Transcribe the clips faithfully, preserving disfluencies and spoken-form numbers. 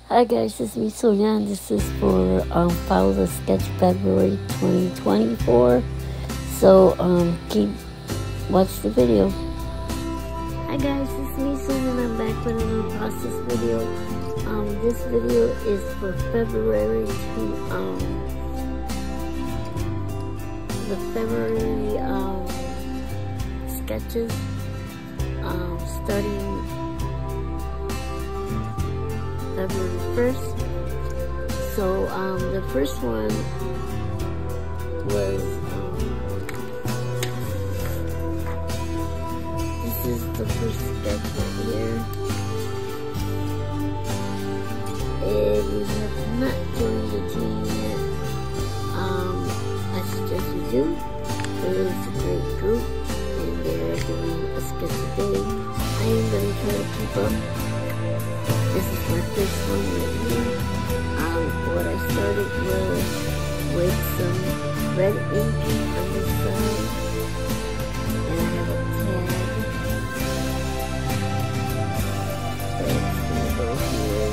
Hi guys, this is me Sonia, and this is for um, Follow the Sketch February twenty twenty-four. So um, keep watch the video. Hi guys, this is me Sonia, and I'm back with another process video. Um, this video is for February to um the February um sketches um starting February first. So um, the first one was um, this is the first sketch right here. If you have not joined the team yet, um, I suggest you do. It is a great group, and they're doing a sketch a day. I am going to try to keep up. This is my first one right here. Um, what I started was with some red ink on the side, and I have a tag that's gonna go here.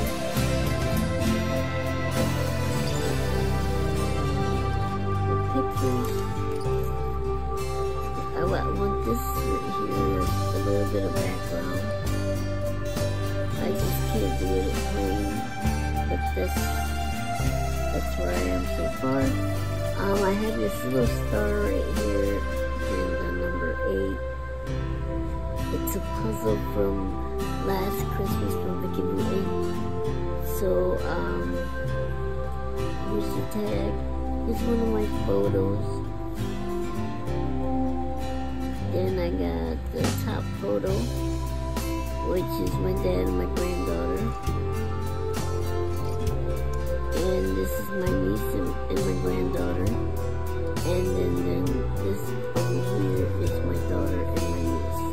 The pictures. I want this right here, a little bit of background. I just can't do it plain, but that's that's where I am so far. Um, I have this little star right here in the number eight. It's a puzzle from last Christmas from Mickey Mouse. So um, here's the tag. Here's one of my photos. Then I got the top photo, which is my dad and my granddaughter. And this is my niece and, and my granddaughter. And then, then this over here is my daughter and my niece.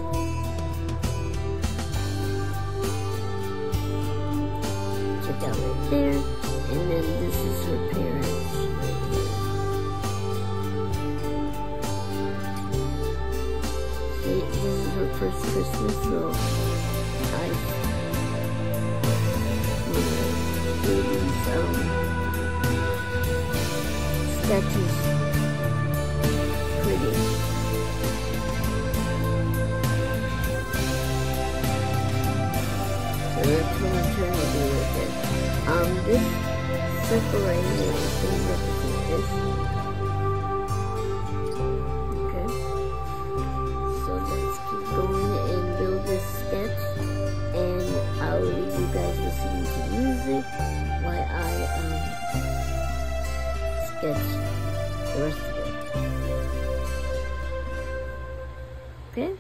Check out right there. And then this is her parents right here. See, this is her first Christmas, so I do these um, sketches pretty. So that's what I'm trying to do with it. Um, this circle right here is going to represent this. Okay. So let's keep going and build this sketch. And I'll leave you guys listening to music while I um, sketch the rest of it. Okay?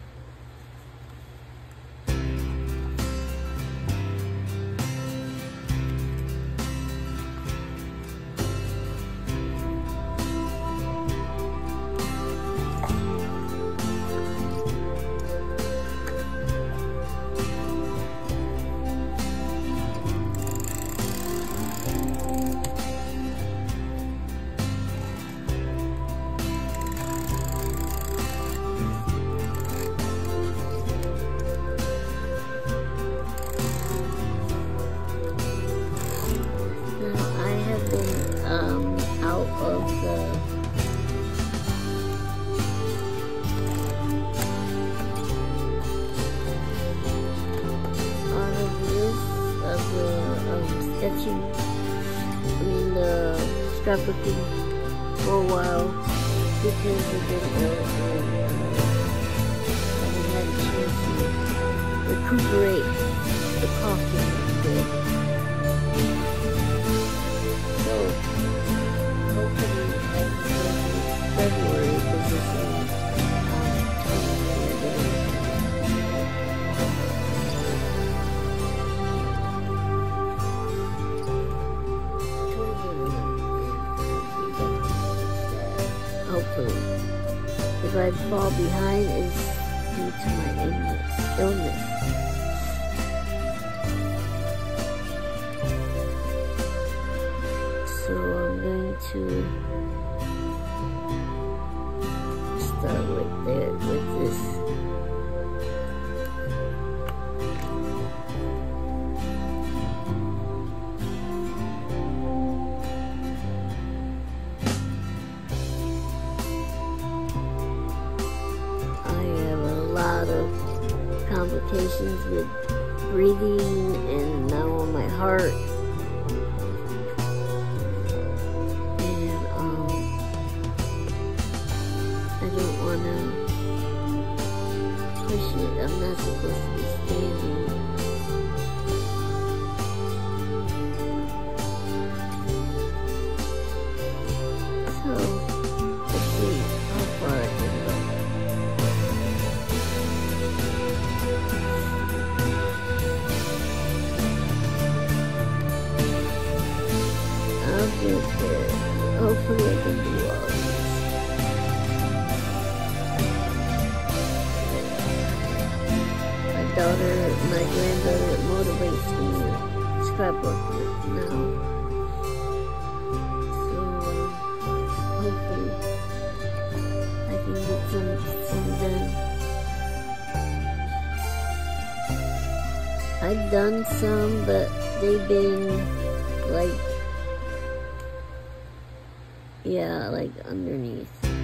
Sketching, I mean the scrapbooking for a while because I didn't know and uh, I haven't had a chance to recuperate the coffee a bit. So hopefully at February this is um, hopefully. If I fall behind, it's due to my illness. So I'm going to start right there with this. with breathing and now on my heart. And um, I don't want to push it. I'm not supposed to be standing. So, let's see how far I can go. I'll get there. Hopefully I can do all this. My daughter, my granddaughter motivates me to scrapbook now. So hopefully I can get some, some done. I've done some, but they've been like, yeah, like underneath.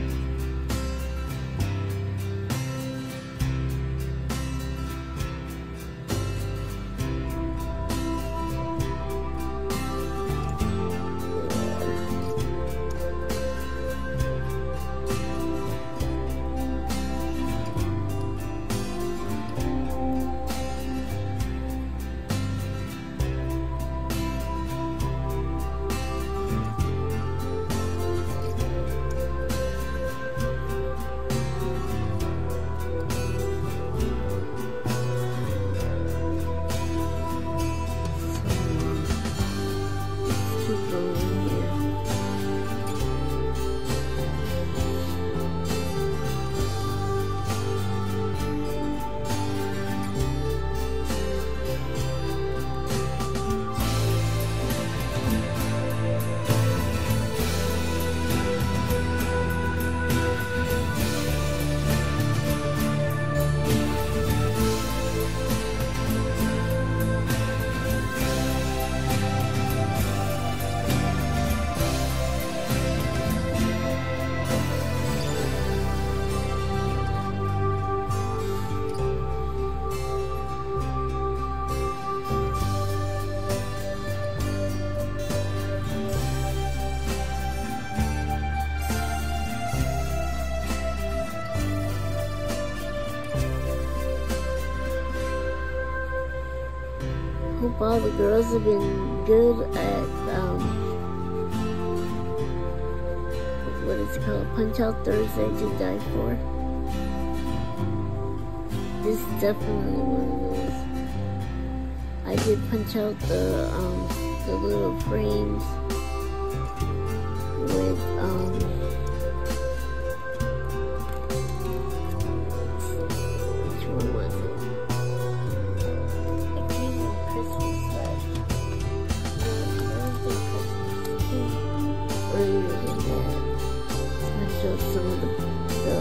Hope all the girls have been good at, um, what is it called, Punch Out Thursday to Die For. This is definitely one of those. I did punch out the, um, the little frames with, um, which one was it? Earlier than that, I showed some of the, the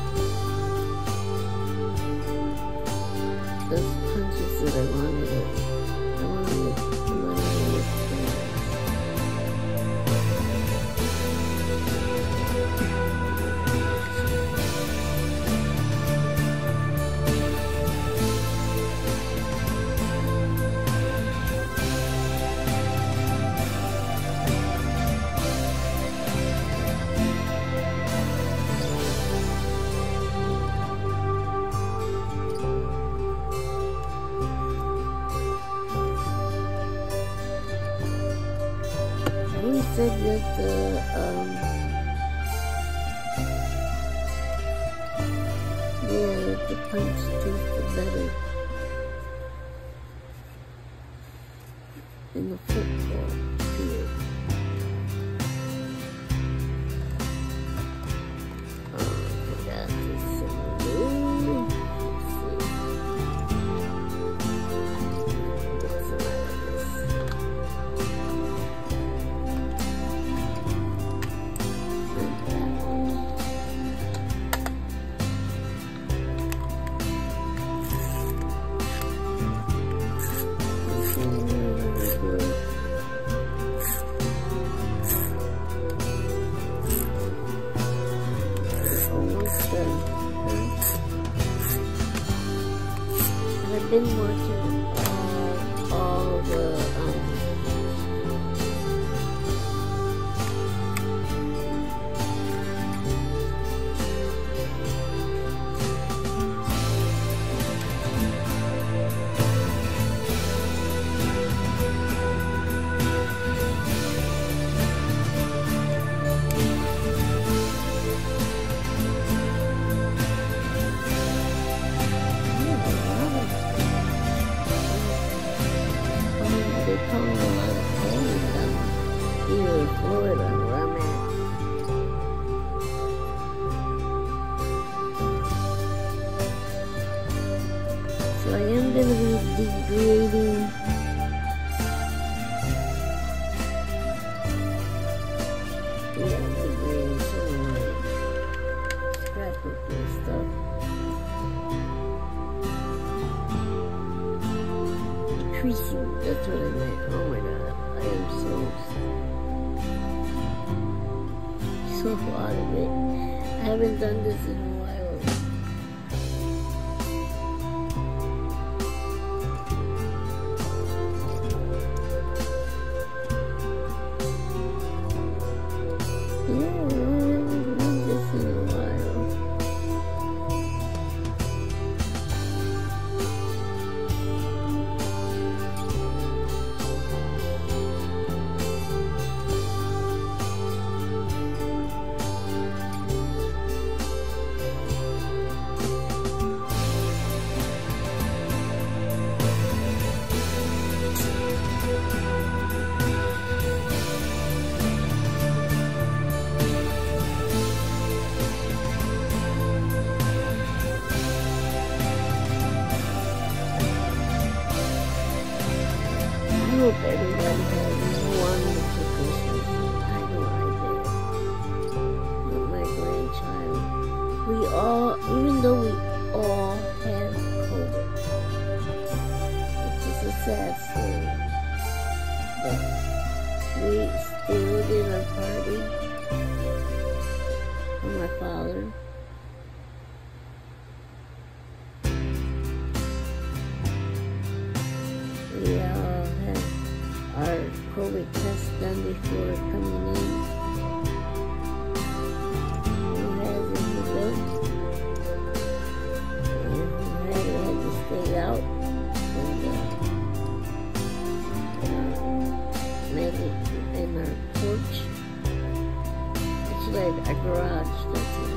those punches that I wanted it. I wanted it, I wanted it He said that the, um, yeah, that the punch tasted better in the football field. Oh, I forgot this song. Let's see. Get some out of this. been watching all, all the, um, they call it a lot of cold down here in Florida, where I'm at. So I am going to be degrading yeah, degrading some of my scrapbook and stuff. Decreasing, that's what I meant. Oh my god, I am so, so out of it. I haven't done this in a while. Yeah, I haven't done this in a while. I hope everybody has a wonderful Christmas. I know I did. With my grandchild. We all, even though we all had COVID, which is a sad story, but we still did our party for my father. We all had our COVID test done before coming in. Who has it good? And who had it had to stay out. And uh, made it in our porch. Actually, our garage. That's it.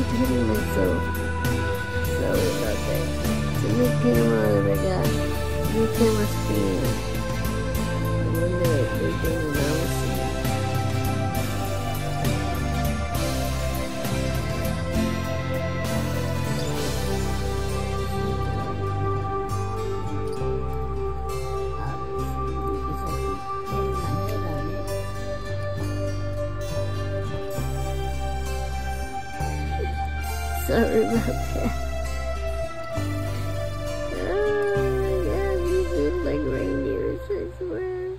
kidding myself. Sorry about that. It's a new camera that I got. New camera stand. The one that they're doing analysis. Sorry about that. Oh my god, these look like reindeers, I swear.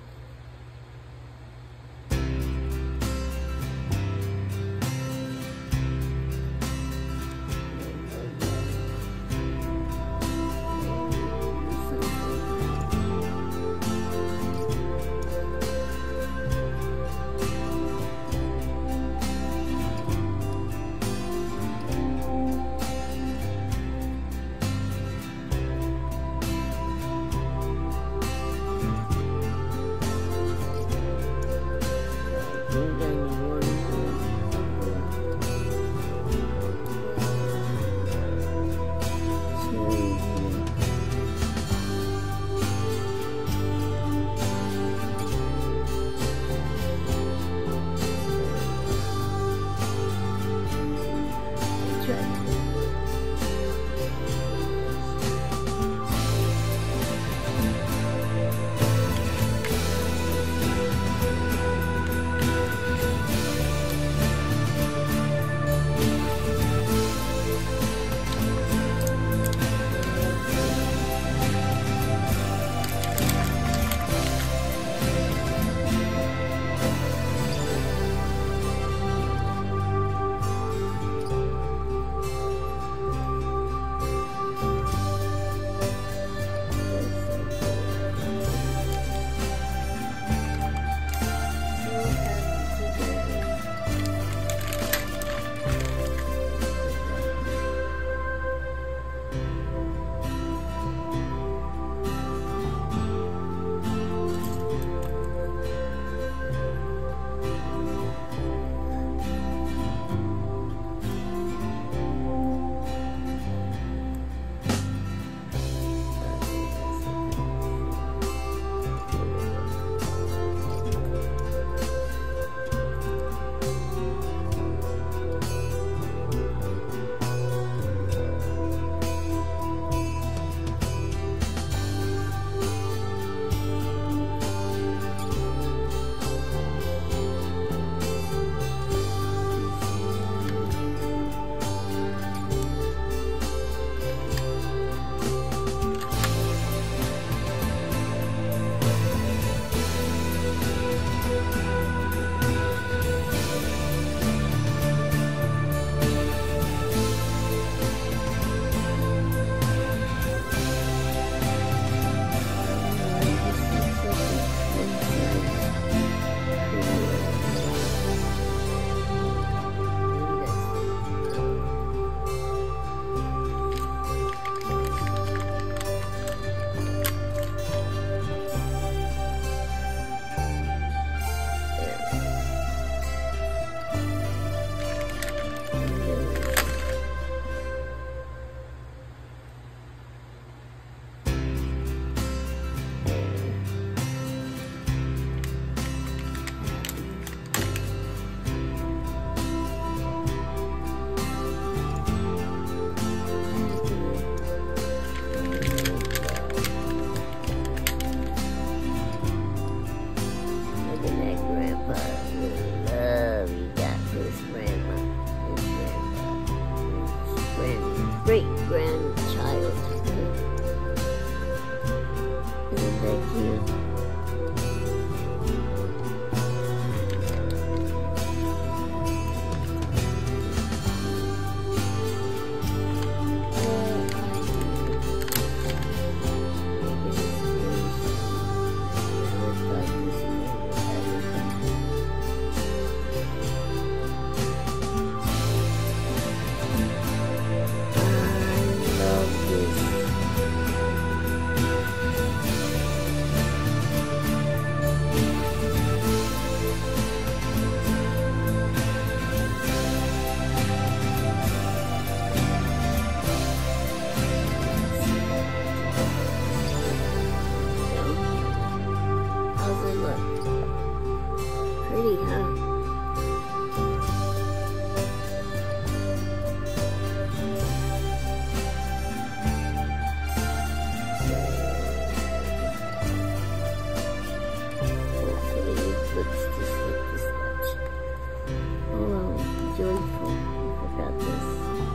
joyful. I forgot this.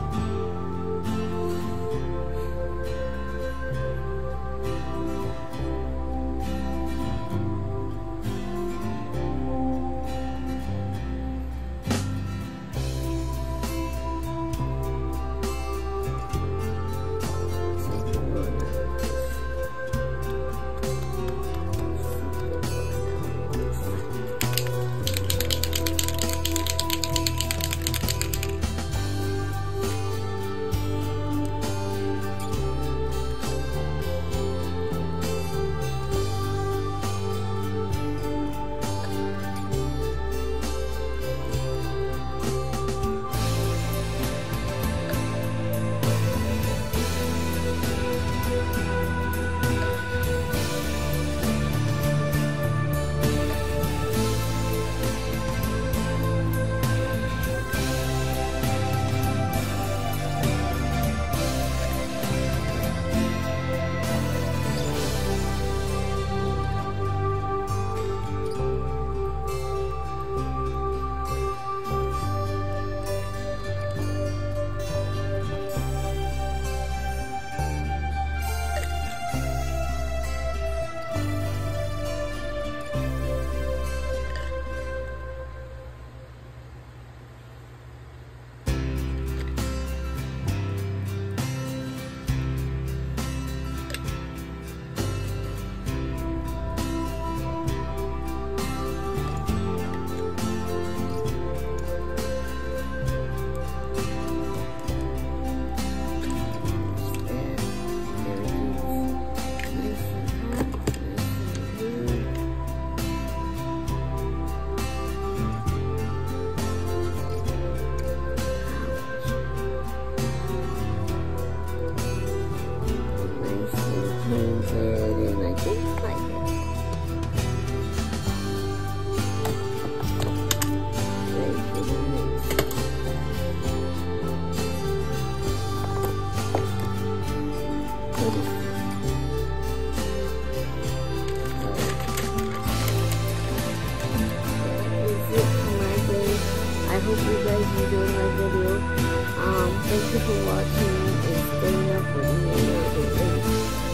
hope you guys enjoyed my video. Um, thank you for watching and staying up with me and things.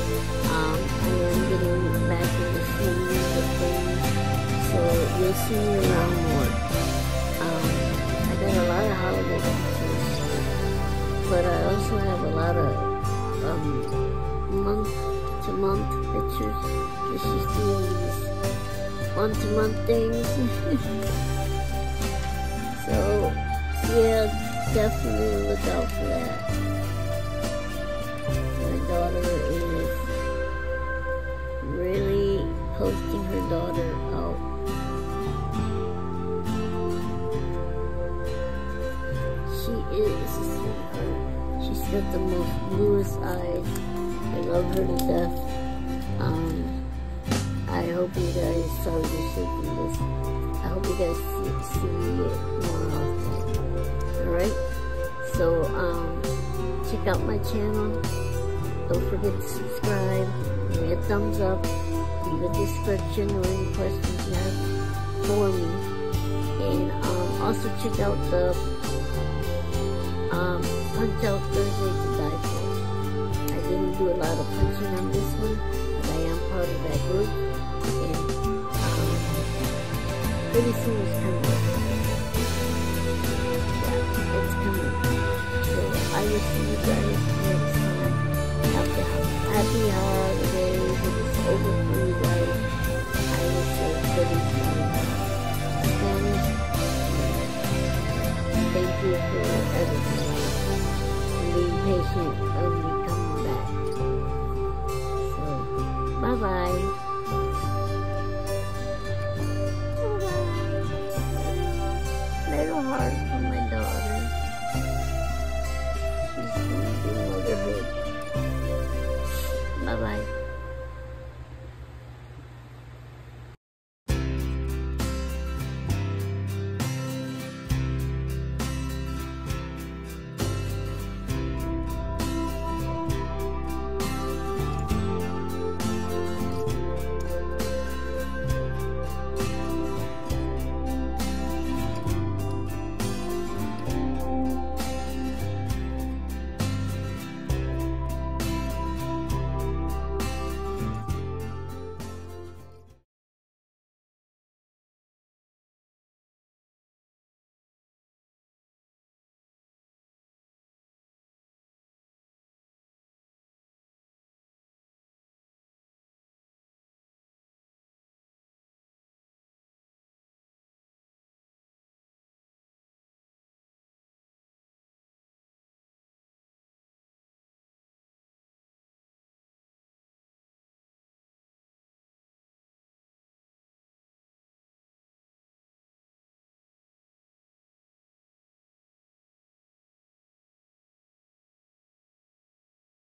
Um, I am getting back in the swing of things, so you'll see me around more. Um, I got a lot of holiday pictures, but I also have a lot of um, month-to-month pictures. Just she's doing these month-to-month things. So, yeah, definitely look out for that. My daughter is really posting her daughter out. She is a sweetheart. She's got the most bluest eyes. I love her to death. Um, I hope you guys, sorry to shaking this. I hope you guys see, see it more often. Alright? So, um, check out my channel. Don't forget to subscribe. Give me a thumbs up. Leave a description or any questions you have for me. And, um, also check out the, um, Punch Out Thursday to Die For. I didn't do a lot of punching on this one, but I am part of that group. And, pretty soon it's coming. Yeah, it's coming. So I will see you guys next time. Happy, happy holidays. It is over for you guys. I will say Feliz Navidad. Spanish. Thank you for everything. And being patient of me coming back. So, bye bye. Little heart for my daughter. She's going through motherhood. Bye bye.